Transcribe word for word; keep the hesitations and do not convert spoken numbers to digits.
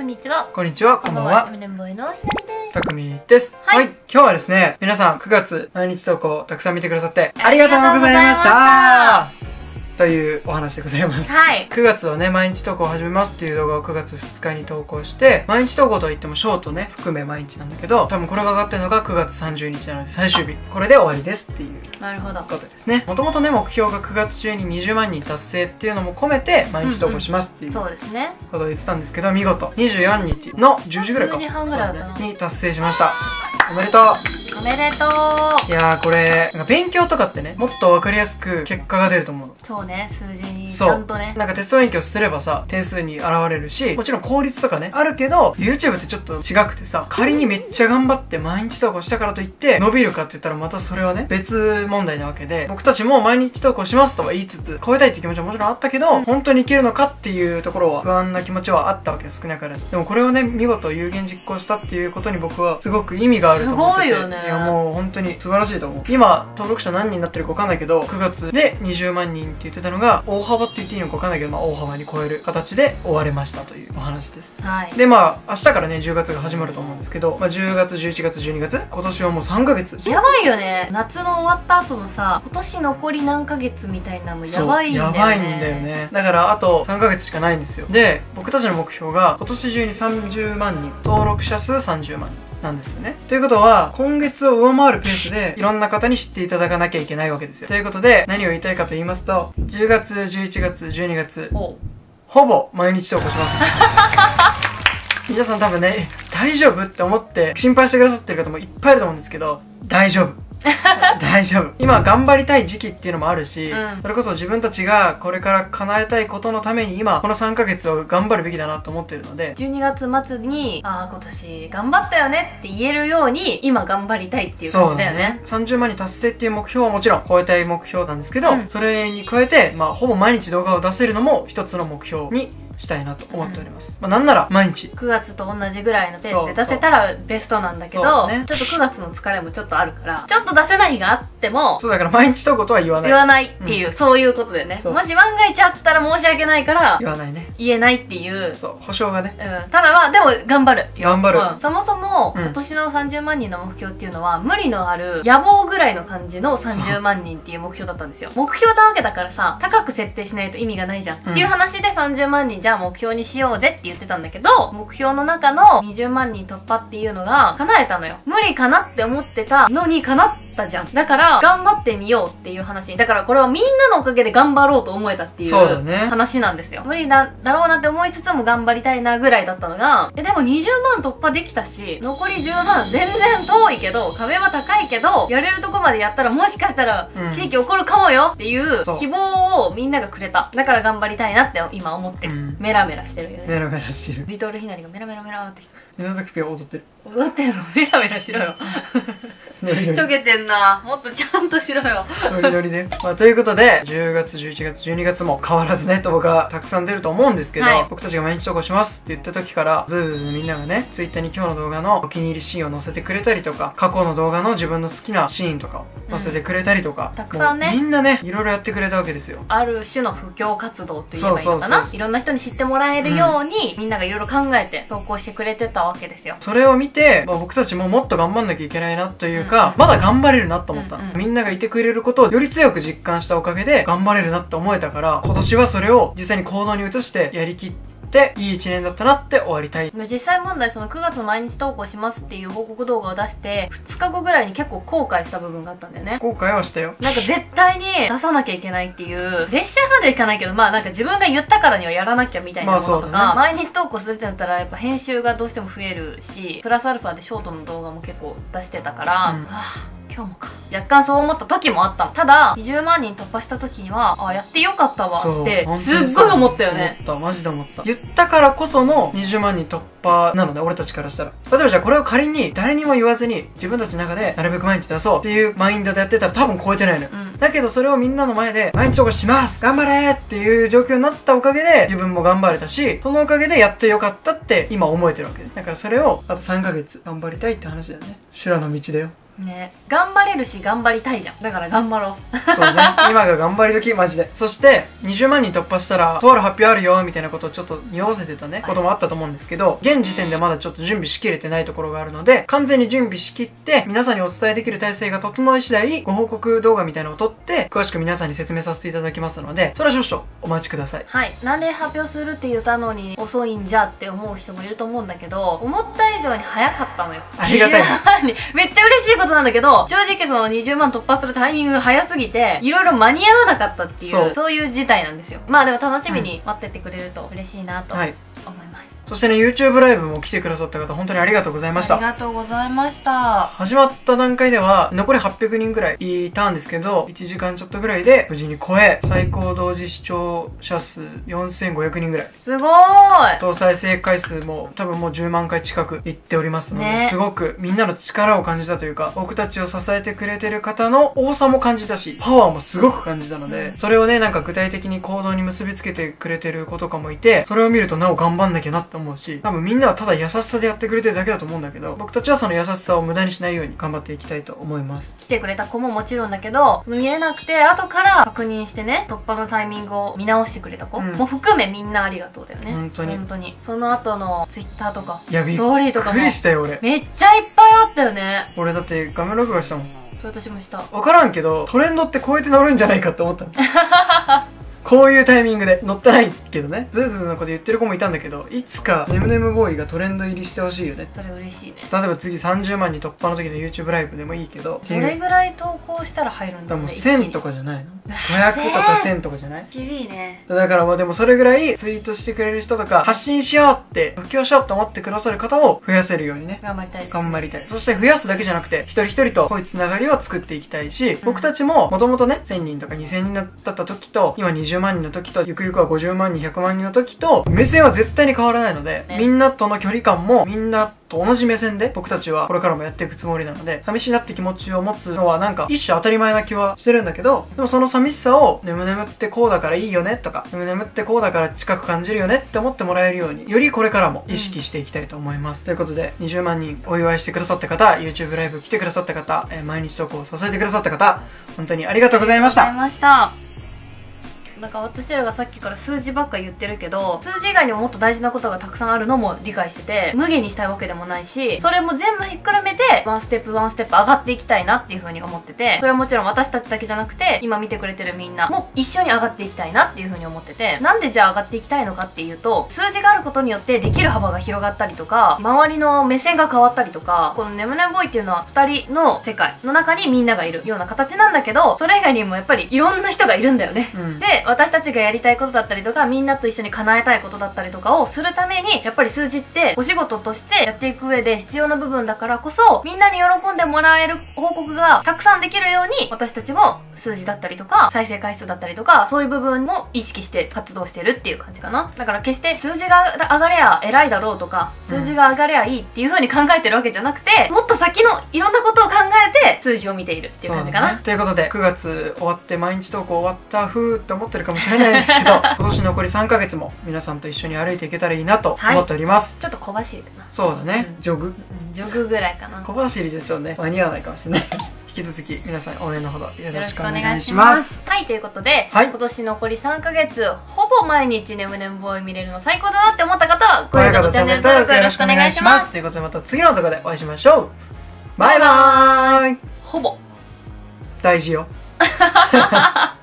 こんにちは。 こんにちは、こんばんは。 エミネムボーイのひなりです。 たくみです。 はい、 はい。今日はですね、皆さんくがつ毎日投稿たくさん見てくださってありがとうございましたというお話でございます。 はい。 くがつはね、毎日投稿を始めますっていう動画をくがつふつかに投稿して、毎日投稿とは言ってもショートね、含め毎日なんだけど、多分これが上がってるのがくがつさんじゅうにちなので最終日。これで終わりですっていうなるほど。 ことですね。もともとね、目標がくがつ中ににじゅうまんにん達成っていうのも込めて、毎日投稿しますっていう、 そうですね。 ことを言ってたんですけど、見事にじゅうよっかのじゅうじぐらいか。 じゅうじはんぐらいだったな。 に達成しました。おめでとう。 おめでとう。 いやーこれ、なんか勉強とかってね、もっとわかりやすく結果が出ると思うの。 そうね、数字にちそうゃんとね。 なんかテスト勉強すればさ、点数に現れるし、もちろん効率とかね、あるけど、YouTube ってちょっと違くてさ、仮にめっちゃ頑張って毎日投稿したからといって、伸びるかって言ったらまたそれはね、別問題なわけで、僕たちも毎日投稿しますとは言いつつ、超えたいって気持ちはもちろんあったけど、本当にいけるのかっていうところは不安な気持ちはあったわけよ、少なからず。でもこれをね、見事有言実行したっていうことに僕はすごく意味があると思ってて。 すごいよね。 いやもう本当に素晴らしいと思う。今、登録者何人になってるかわかんないけど、くがつでにじゅうまんにんって言ってたのが、大幅って言っていいのかわかんないけど、まあ大幅に超える形で終われましたというお話です。 はい。 で、まあ、明日からね、じゅうがつが始まると思うんですけど、まあ、じゅうがつ、じゅういちがつ、じゅうにがつ、今年はもうさんかげつ。 やばいよね。夏の終わった後のさ、今年残り何ヶ月みたいなのやばいんだよね。 やばいんだよね。だから、あとさんかげつしかないんですよ。で、僕たちの目標が、今年中にさんじゅうまんにん、登録者数さんじゅうまんにん。なんですよね。ということは、今月を上回るペースで、いろんな方に知っていただかなきゃいけないわけですよ。ということで、何を言いたいかと言いますと、じゅうがつ、じゅういちがつ、じゅうにがつ、ほぼ毎日投稿します。皆さん多分ね、大丈夫って思って心配してくださってる方もいっぱいいると思うんですけど、大丈夫。大丈夫。今頑張りたい時期っていうのもあるし、うん、それこそ自分たちがこれから叶えたいことのために今このさんかげつを頑張るべきだなと思っているので、 じゅうにがつ末にああ今年頑張ったよねって言えるように今頑張りたいっていう感じだよね。そうだね。 さんじゅうまんにん達成っていう目標はもちろん超えたい目標なんですけど、うん、それに加えてまあほぼ毎日動画を出せるのも一つの目標にしたいなと思っております。うん、まあなんなら毎日くがつと同じぐらいのペースで出せたらベストなんだけど、ね、ちょっとくがつの疲れもちょっとあるからちょっと出せない日があっても、 そうだから毎日投稿とは言わない言わないっていう、うん、そういうことでね。もし万が一あったら申し訳ないから言わないね、 言えないっていう、 そう保証がね、 うん、ただまあでも頑張る頑張る、 うん、そもそも今年のさんじゅうまんにんの目標っていうのは無理のある野望ぐらいの感じのさんじゅうまんにんっていう目標だったんですよ。目標なわけだからさ、高く設定しないと意味がないじゃん、うん、っていう話でさんじゅうまんにんじゃあ目標にしようぜって言ってたんだけど、目標の中のにじゅうまんにん突破っていうのが叶えたのよ。無理かなって思ってたのに叶ったじゃん。だから頑張ってみようっていう話。だからこれはみんなのおかげで頑張ろうと思えたっていう話なんですよ。無理だだろうなって思いつつも頑張りたいなぐらいだったのが、えでもにじゅうまん突破できたし、残りじゅうまん全然遠いけど、壁は高いけど、やれるとこまでやったらもしかしたら奇跡起こるかもよっていう希望をみんながくれた。だから頑張りたいなって今思ってる。うん、メラメラしてるよね。 メラメラしてる。 リトルヒナリがメラメラメラってしてる。 稲崎ピア踊ってる。 踊ってんのメラメラしろよ。ちょけてんな。もっとちゃんとしろよ。 ノリノリで。まあということで、じゅうがつ、じゅういちがつ、じゅうにがつも変わらずね、動画たくさん出ると思うんですけど、はい、僕たちが毎日投稿しますって言った時から、ずーずーずーみんながね、ツイッターに今日の動画のお気に入りシーンを載せてくれたりとか、過去の動画の自分の好きなシーンとかを載せてくれたりとか、 うん、たくさんね。 みんなね、いろいろやってくれたわけですよ。 ある種の布教活動と言えばいいのかな。いろんな人に知ってもらえるように、うん、みんながいろいろ考えて投稿してくれてたわけですよ。 それを見て、まあ、僕たちももっと頑張んなきゃいけないなというか、うん、まだ頑張れるなと思ったの、うんうん、みんながいてくれることをより強く実感したおかげで頑張れるなって思えたから、今年はそれを実際に行動に移してやりきっていいいちねんだったなって終わりたい。 実際問題、そのくがつ毎日投稿しますっていう報告動画を出してふつかごぐらいに結構後悔した部分があったんだよね。 後悔はしたよ。 なんか絶対に出さなきゃいけないっていうプレッシャーまでいかないけど、まあなんか自分が言ったからにはやらなきゃみたいなものとか、まあね、毎日投稿するってなったらやっぱ編集がどうしても増えるし、プラスアルファでショートの動画も結構出してたから、うん、はぁ今日もか若干そう思った時もあったの。ただにじゅうまんにん突破した時にはあやってよかったわってすっごい思ったよね。 思ったマジで思った。言ったからこそのにじゅうまんにん突破なので、俺たちからしたら。例えばじゃあこれを仮に誰にも言わずに自分たちの中でなるべく毎日出そうっていうマインドでやってたら多分超えてないのよ、うん、だけどそれをみんなの前で毎日投稿します頑張れーっていう状況になったおかげで自分も頑張れたし、そのおかげでやってよかったって今思えてるわけで、だからそれをあとさんかげつ頑張りたいって話だよね。修羅の道だよ。 ね、頑張れるし頑張りたいじゃん。だから頑張ろう。 そうね。今が頑張り時、マジで。そして、にじゅうまんにん突破したら、とある発表あるよ、みたいなことをちょっと匂わせてたね、はい、こともあったと思うんですけど、現時点でまだちょっと準備しきれてないところがあるので、完全に準備しきって、皆さんにお伝えできる体制が整い次第、ご報告動画みたいなのを撮って、詳しく皆さんに説明させていただきますので、それは少々お待ちください。 はい。なんで発表するって言ったのに遅いんじゃって思う人もいると思うんだけど、思った以上に早かったのよ。 ありがたい。 めっちゃ嬉しいことなんだけど、正直そのにじゅうまん突破するタイミングが早すぎて、いろいろ間に合わなかったっていう、そう、そういう事態なんですよ。まあでも楽しみに待っててくれると嬉しいなと思います。 そしてね、YouTube ライブも来てくださった方、本当にありがとうございました。 ありがとうございました。 始まった段階では、残りはっぴゃくにんぐらいいたんですけど、いちじかんちょっとぐらいで無事に超え、最高同時視聴者数よんせんごひゃくにんぐらい。 すごーい。 総再生回数も多分もうじゅうまんかい近くいっておりますので、 ね、 すごくみんなの力を感じたというか、僕たちを支えてくれてる方の多さも感じたし、パワーもすごく感じたので、それをね、なんか具体的に行動に結びつけてくれてる子とかもいて、それを見るとなお頑張んなきゃなって思うし、多分みんなみんなはただ優しさでやってくれてるだけだと思うんだけど、僕たちはその優しさを無駄にしないように頑張っていきたいと思います。 来てくれた子ももちろんだけど、見えなくて後から確認してね、突破のタイミングを見直してくれた子、うん、も含めみんなありがとうだよね。 本当に本当に。その後の Twitter とか、 いや、 ストーリーとかもびっくりしたよ俺。 めっちゃいっぱいあったよね。 俺だって画面録画したもん。 それ私もした。 分からんけど、トレンドってこうやって乗るんじゃないかって思ったの。こういうタイミングで乗ってないけどね、ズーズーのこと言ってる子もいたんだけど、いつかネムネムボーイがトレンド入りしてほしいよね。 それ嬉しいね。 例えば次さんじゅうまんに突破の時の YouTube ライブでもいいけど、 どれぐらい投稿したら入るんだろうね。 せんとかじゃないの？ごひゃくとかせんとかじゃない？ 厳しいね。 だからまあでもそれぐらいツイートしてくれる人とか、発信しようって布教しようと思ってくださる方を増やせるようにね、 頑張りたいです。 頑張りたい。そして増やすだけじゃなくて、一人一人と濃いつながりを作っていきたいし、僕たちももともとね、せんにんとかにせんにんだった時と、今にじゅうまんにんの時と、ゆくゆくはごじゅうまんにんひゃくまんにんの時と目線は絶対に変わらないので、ね、みんなとの距離感もみんなと同じ目線で僕たちはこれからもやっていくつもりなので、寂しいなって気持ちを持つのはなんか一種当たり前な気はしてるんだけど、でもその寂しさを眠々ってこうだからいいよねとか、眠々ってこうだから近く感じるよねって思ってもらえるように、よりこれからも意識していきたいと思います、うん、ということでにじゅうまんにんお祝いしてくださった方、 YouTube ライブ来てくださった方、えー、毎日投稿を支えてくださった方、本当にありがとうございました。 ありがとうございました。なんか私らがさっきから数字ばっか言ってるけど、数字以外にももっと大事なことがたくさんあるのも理解してて、無限にしたいわけでもないし、それも全部ひっくるめてワンステップワンステップ上がっていきたいなっていう風に思ってて、それはもちろん私たちだけじゃなくて、今見てくれてるみんなも一緒に上がっていきたいなっていう風に思ってて、なんでじゃあ上がっていきたいのかっていうと、数字があることによってできる幅が広がったりとか、周りの目線が変わったりとか、このネムネムボーイっていうのはふたりの世界の中にみんながいるような形なんだけど、それ以外にもやっぱりいろんな人がいるんだよね、うん、で私たちがやりたいことだったりとか、みんなと一緒に叶えたいことだったりとかをするために、やっぱり数字ってお仕事としてやっていく上で必要な部分だからこそ、みんなに喜んでもらえる報告がたくさんできるように、私たちも数字だったりとか再生回数だったりとか、そういう部分も意識して活動してるっていう感じかな。だから決して数字が上がれや偉いだろうとか、数字が上がれやいいっていう風に考えてるわけじゃなくて、もっと先のいろんなことを考えて数字を見ているっていう感じかな、ね、 ということでくがつ終わって毎日投稿終わったふーって思ってるかもしれないですけど今年残りさんかげつも皆さんと一緒に歩いていけたらいいなと思っております、 はい、ちょっと小走りかな。 そうだね、うん、ジョグ、うん、 ジョグぐらいかな。 小走りでちょっとね間に合わないかもしれない引き続き皆さん応援のほどよろしくお願いします。 はい、ということで、はい、今年残りさんかげつほぼ毎日ネムネムボーイ見れるの最高だなって思った方は、高評価とチャンネル登録よろしくお願いします。 ということでまた次の動画でお会いしましょう。バイバーイ。 ほぼ大事よ